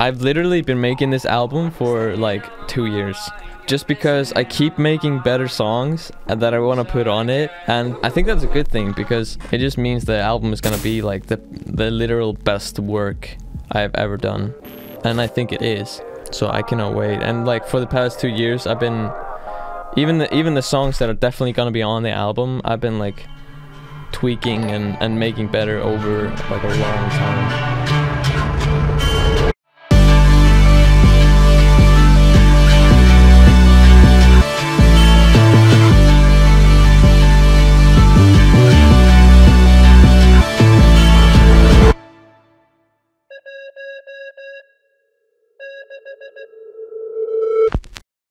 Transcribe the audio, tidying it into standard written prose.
I've literally been making this album for like 2 years. Just because I keep making better songs that I want to put on it, and I think that's a good thing because it just means the album is gonna be like the literal best work I've ever done, and I think it is. So I cannot wait. And like for the past 2 years, I've been even the songs that are definitely gonna be on the album, I've been like tweaking and making better over like a long time.